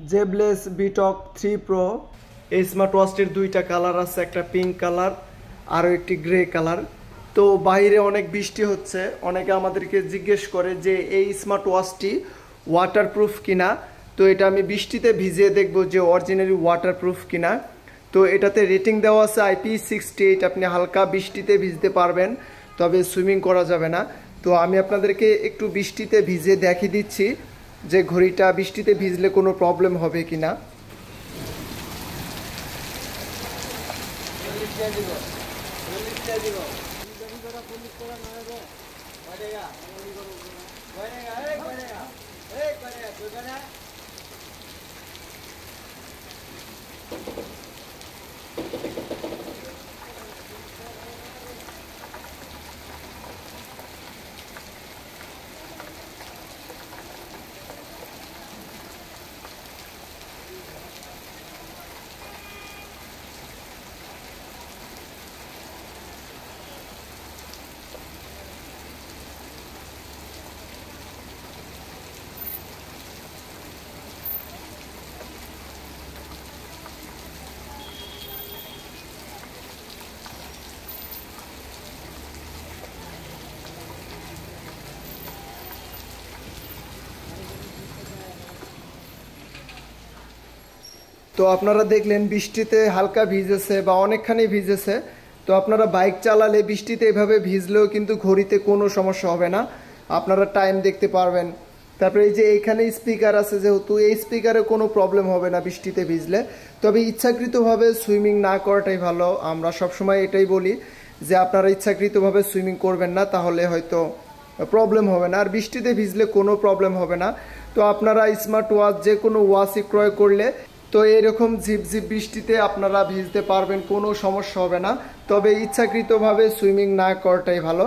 Zeblaze Btalk 3 Pro. এই smart ওয়াচটির দুইটা কালার আছে, একটা পিঙ্ক কালার আর একটি গ্রে কালার। তো বাইরে অনেক বৃষ্টি হচ্ছে, অনেকে আমাদেরকে জিজ্ঞেস করে যে এই স্মার্ট ওয়াচটি ওয়াটারপ্রুফ কিনা। তো এটা আমি বৃষ্টিতে ভিজিয়ে দেখব যে অরিজিনালি ওয়াটারপ্রুফ কিনা। তো এটাতে রেটিং দেওয়া আছে IP68। আপনি হালকা বৃষ্টিতে ভিজতে পারবেন, তবে সুইমিং করা যাবে না। তো আমি আপনাদেরকে একটু বৃষ্টিতে ভিজিয়ে দেখিয়ে দিচ্ছি যে ঘড়িটা বৃষ্টিতে ভিজলে কোনো প্রবলেম হবে কিনা। তো আপনারা দেখলেন বৃষ্টিতে হালকা ভিজেছে বা অনেকখানি ভিজেছে। তো আপনারা বাইক চালালে বৃষ্টিতে এভাবে ভিজলেও কিন্তু ঘড়িতে কোনো সমস্যা হবে না, আপনারা টাইম দেখতে পারবেন। তারপরে এই যে এইখানে স্পিকার আছে, যেহেতু এই স্পিকারে কোনো প্রবলেম হবে না বৃষ্টিতে ভিজলে। তবে ইচ্ছাকৃতভাবে সুইমিং না করাটাই ভালো। আমরা সবসময় এটাই বলি যে আপনারা ইচ্ছাকৃতভাবে সুইমিং করবেন না, তাহলে হয়তো প্রবলেম হবে না। আর বৃষ্টিতে ভিজলে কোনো প্রবলেম হবে না। তো আপনারা স্মার্ট ওয়াচ যে কোনো ওয়াচই ক্রয় করলে তো এরকম ঝিপঝিপ বৃষ্টিতে আপনারা ভিজতে পারবেন, কোনো সমস্যা হবে না। তবে ইচ্ছাকৃতভাবে সুইমিং না করাটাই ভালো।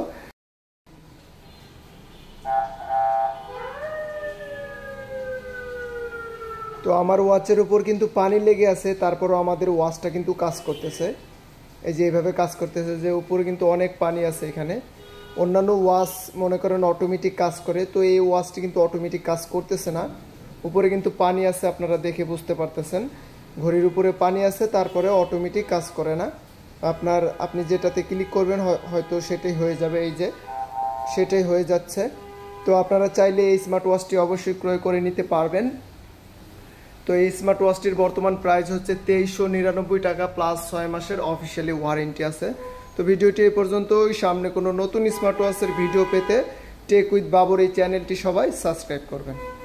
তো আমার ওয়াচের উপর কিন্তু পানি লেগে আছে, তারপরও আমাদের ওয়াচটা কিন্তু কাজ করতেছে। এই যে এইভাবে কাজ করতেছে, যে উপরে কিন্তু অনেক পানি আছে এখানে। অন্যান্য ওয়াচ মনে করেন অটোমেটিক কাজ করে, তো এই ওয়াচটি কিন্তু অটোমেটিক কাজ করতেছে না। উপরে কিন্তু পানি আছে, আপনারা দেখে বুঝতে পারতেছেন। ঘড়ির উপরে পানি আছে, তারপরে অটোমেটিক কাজ করে না। আপনি যেটাতে ক্লিক করবেন হয়তো সেটাই হয়ে যাবে। এই যে সেটাই হয়ে যাচ্ছে। তো আপনারা চাইলে এই স্মার্ট ওয়াচটি অবশ্যই ক্রয় করে নিতে পারবেন। তো এই স্মার্ট ওয়াচটির বর্তমান প্রাইস হচ্ছে 2399 টাকা, প্লাস 6 মাসের অফিসিয়ালি ওয়ারেন্টি আছে। তো ভিডিওটি এই পর্যন্তই। সামনে কোনো নতুন স্মার্ট ওয়াচের ভিডিও পেতে টেক উইথ বাবর এই চ্যানেলটি সবাই সাবস্ক্রাইব করবেন।